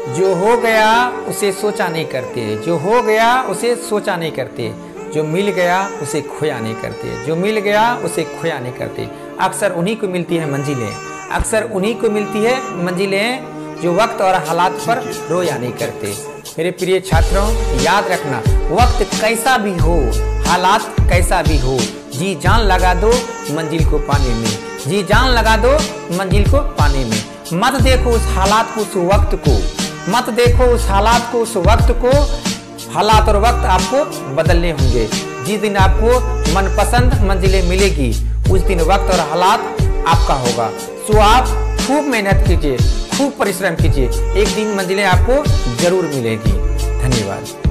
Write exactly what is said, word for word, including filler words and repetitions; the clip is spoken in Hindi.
जो हो गया उसे सोचा नहीं करते, जो हो गया उसे सोचा नहीं करते, जो मिल गया उसे खोया नहीं करते, जो मिल गया उसे खोया नहीं करते। अक्सर उन्हीं को मिलती है मंजिलें, अक्सर उन्हीं को मिलती है मंजिलें जो वक्त और हालात पर रोया नहीं करते। मेरे प्रिय छात्रों, याद रखना, वक्त कैसा भी हो, हालात कैसा भी हो, जी जान लगा दो मंजिल को पाने में, जी जान लगा दो मंजिल को पाने में। मत देखो उस हालात को, उस वक्त को, मत देखो उस हालात को, उस वक्त को। हालात और वक्त आपको बदलने होंगे। जिस दिन आपको मनपसंद मंजिलें मिलेगी उस दिन वक्त और हालात आपका होगा। सो आप खूब मेहनत कीजिए, खूब परिश्रम कीजिए, एक दिन मंजिलें आपको जरूर मिलेगी। धन्यवाद।